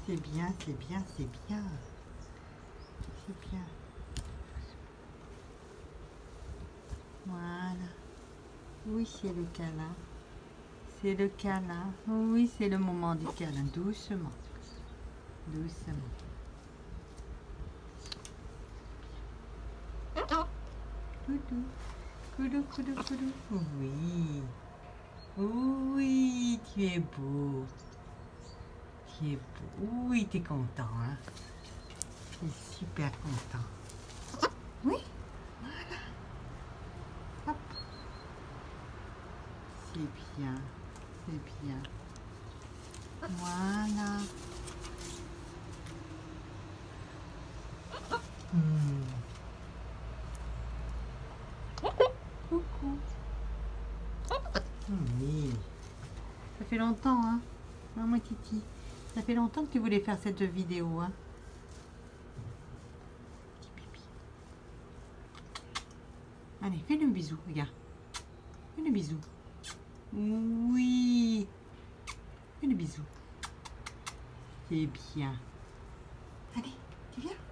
C'est bien, c'est bien, c'est bien. C'est bien. Voilà. Oui, c'est le câlin. C'est le câlin. Oui, c'est le moment du câlin. Doucement. Doucement. Coudou. Coudou, coudou, coudou. Oui. Oui, tu es beau. Tu es beau. Oui, tu es content, hein. Tu es super content. Oui. Voilà. Hop. C'est bien. C'est bien. Voilà. Coucou. Oui. Ça fait longtemps, hein, maman Titi. Ça fait longtemps que tu voulais faire cette vidéo, hein. Petit pipi. Allez, fais le bisou, regarde. Fais le bisou. Oui. Fais le bisou. C'est bien. Allez, tu viens?